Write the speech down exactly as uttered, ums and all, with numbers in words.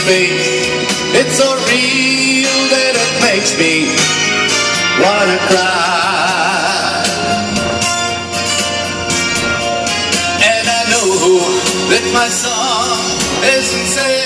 face. It's so real that it makes me wanna cry. And I know that my song isn't saying